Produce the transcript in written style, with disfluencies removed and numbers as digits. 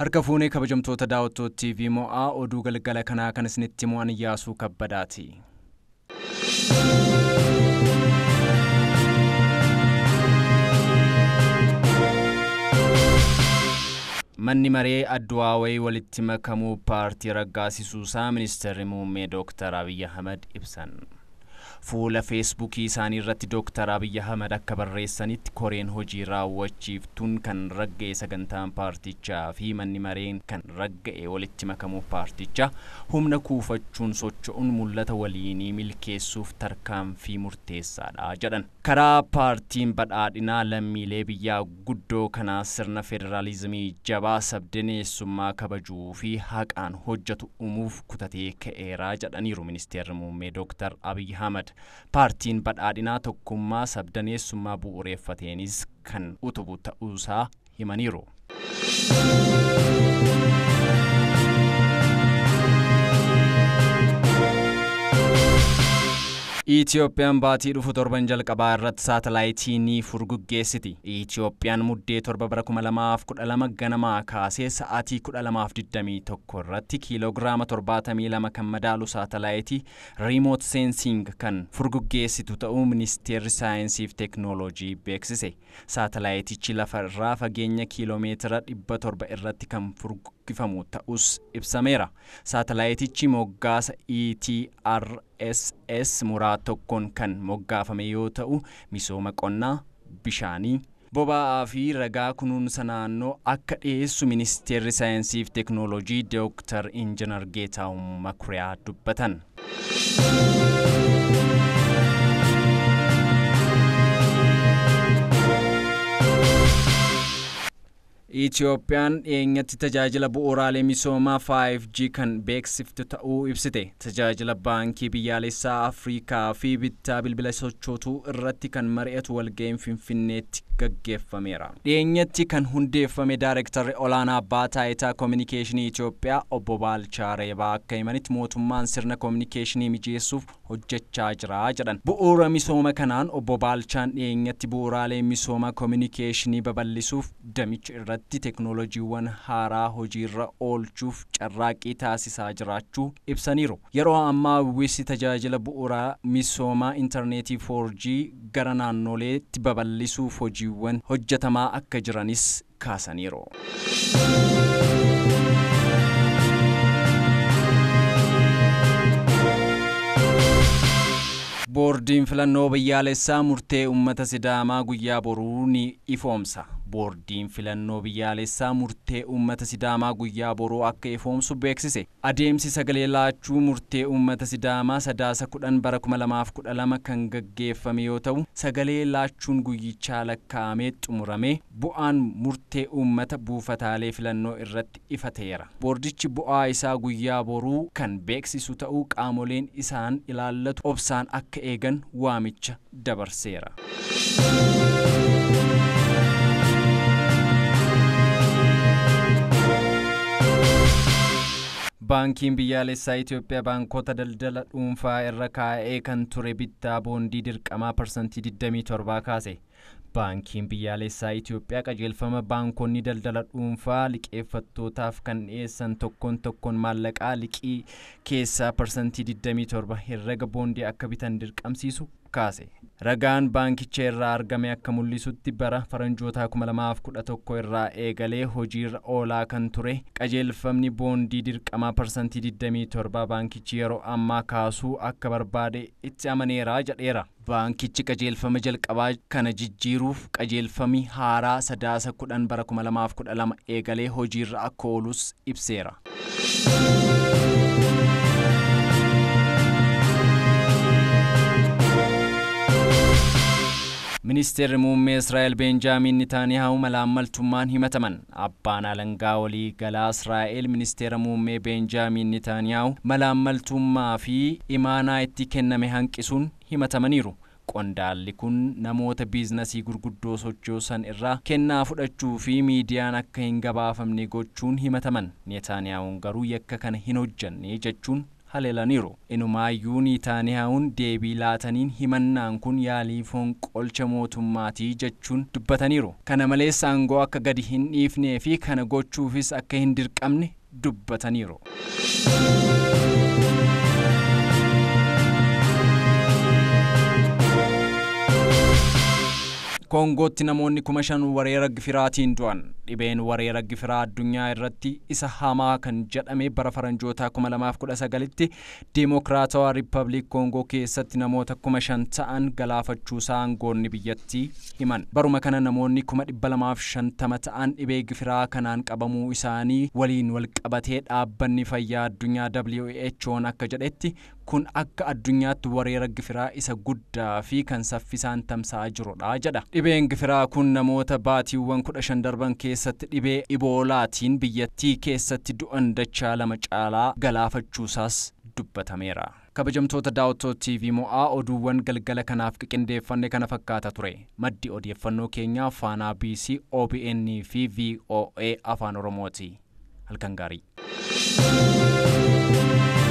Harka fuunee kabajamtoota daawwattoota TV mo'aa oduu galgala kanaa kan isinitti mo'an Iyyaasuu Kabbadaati. Manni maree Adduwaawee walitti makamuu paartii raggaasisuusaa Ministeerri Muummee Dr. Abiy Ahmed ibsan. Fuula Facebook isaanii irratti Dr. Abiy Ahmed akka barreessanitti koreen hojii raawwachiiftuun kan ragga'e sagantaan paartichaa fi manni mareen kan ragga'e walitti makamuu paartichaa humna kuufachuun socho'uun mul'ata waliinii milkeessuuf tarkaanfii murteessaadha jedhan. Karaa paartiin badhaadhinaa lammiilee biyyaa guddoo kanaa sirna federaalizimii jabaa sabdaneessummaa kabajuu fi haqaan hojjetu uumuuf kutatee ka'eeraa jedhaniiru Ministeerri Muummee Dr. Abiy Ahmed. Paartiin badhaadhinaa tokkummaa sabdaneessummaa bu'uureeffateenis kan utubu ta'uusaa himaniiru. Itiyoophiyaan baatii dhufu torban jalqabaa irratti saatalaayitii ni furguggeessiti. Itiyoophiyaan muddee torba bara 2012 ganamaa kaasee sa'aatii 12:21 irratti kiiloogiraama 72 kan madaalu saatalaayitii Remote Sensing kan furguggeessitu ta'uu Ministeerri Saayinsii fi Teknooloojii beeksise. Saatalaayitichi lafa irraa fageenya kiiloomeetira 700 irratti kan furguggifamu ta'us ibsameera. Saatalaayitichi moggaasa ETRSS muraa tokkoon kan moggaafame yoo ta'u misooma qonnaa, bishaanii, boba'aa fi ragaa kunuunsa naannoo akka dhiyeessu Ministeerri Saayinsii fi Teknooloojii Dr. Injinar Geetaahuun Makuriyaa dubbatan. Itiyoophiyaan dhiyeenyatti tajaajila bu'uuraalee misoomaa 5G kan beeksiftu ta'uu ibsite. Tajaajila baankii biyyaalessaa Afrikaa fi bittaa bilbila sochootuu irratti kan mari'atu walga'iin Finfinneetti gaggeeffameera. Dhiyeenyatti kan hundeeffame Daayirektarri olaanaa abbaa taayitaa Kominikeeshinii Itiyoophiyaa Obbo Baalchaa Reebaa akka himanitti mootummaan sirna kominikeeshinii mijeessuuf hojjechaa jira jedhan. Bu'uura misooma kanaan Obbo Baalchaan dhiyeenyatti bu'uuraalee misooma kominikeeshinii babal'isuuf damicha irratti teknooloojiiwwan haaraa hojiirra oolchuuf carraaqqii taasisaa jiraachuu ibsaniiru. Yeroo ammaa uwwisi tajaajila bu'uuraa misoomaa intarneetii 4G gara naannoleetti babal'isuuf hojiiwwan hojjetamaa akka jiranis kaasaniiru. Boordiin filannoo biyyaalessaa murtee uummata Sidaamaa guyyaa boruu ni ifoomsa. Boordiin filannoo biyyaalessaa murtee uummata Sidaamaa guyyaa boruu akka ifoomsu beeksise. Adeemsi sagalee laachuu murtee uummata Sidaamaa sadaasa 10 bara 2012 kan gaggeeffame yoo ta'u, sagalee laachuun guyyichaa lakkaa'amee xumuramee bu'aan murtee uummata buufataalee filannoo irratti ifateera. Boordichi bu'aa isaa guyyaa boruu kan beeksisu ta'uu qaamoleen isaan ilaallatu obsaan akka eegan waamicha dabarseera. Baankiin biyyaalessaa Itiyoophiyaa baankota daldala dhuunfaa irra kaa'ee kan ture bittaa boondii dirqamaa % 27 kaase. Baankiin biyyaalessaa Itiyoophiyaa qajeelfama baankonni daldala dhuunfaa liqeeffattootaaf kan dhiyeessan tokkoon maallaqaa liqii keessaa % 27 herrega boondii akka bitan dirqamsiisu kaase. Ragaan baankicha irraa argame akka mul'isutti bara faranjoota 2011 irraa eegalee hojiirra oolaa kan ture qajeelfamni boondii dirqamaa % 27 baankichi yeroo ammaa kaasuu akka barbaade itti amaneera jedheera. Baankichi qajeelfama jalqabaa kana jijjiiruuf qajeelfami haaraa sadaasa 10 bara 2012 eegalee hojiirra akka oolus ibseera. Ministeerri Muummee Israa'el Benjaamin Netanyahu malaammaltummaan himataman. Abbaan alangaa walii galaa Israa'el Ministeera Muummee Benjaamin Netanyahu malaammaltummaa fi imaanaa itti kenname hanqisuun himatamaniiru. Qondaalli kun namoota biizinasii gurguddoo sochoosan irraa kennaa fudhachuu fi miidiyaan akka hin gabaafamne gochuun himataman. Netanyahuun garuu yakka kana hin hojjanne jechuun haleelaniiru. Inumaayyuu Netanyahuun deebii laataniin himannaan kun yaalii fonqolcha mootummaatii jechuun dubbataniiru. Kana malees aangoo akka gadi hin dhiifnee fi kana gochuufis akka hin dirqamne dubbataniiru. Koongootti namoonni 5,000 wareera gifiraatiin du'an. Dhibeen wareera gifiraa addunyaa irratti isa hamaa kan jedhame bara faranjoota 2019tti Dimokiraatawaa Riippaabilik Koongoo keessatti namoota 5,000 ta'an galaafachuusaa aangoonni biyyattii himan. Baruma kana namoonni 250 ta'an dhibee gifiraa kanaan qabamuu isaanii waliin wal qabatee dhaabbanni fayyaa addunyaa WHO'n akka jedhetti kun akka addunyaatti wareera gifiraa isa guddaa fi kan saffisaan tamsa'aa jirudha jedha. Dhibeen gifiraa kun namoota baatiiwwan 15 darban keessatti dhibee iboolaatiin biyyattii keessatti du'an dachaa 2 caalaa galaafachuusaas dubbatameera. Kabajamtoota daawwattoota TV mo'aa oduuwwan galgala kanaaf qindeeffanne kana fakkaata ture. Maddi odeeffannoo keenyaa Faanaa BC, OBN fi VOA Afaan Oromooti. Halkan gaarii.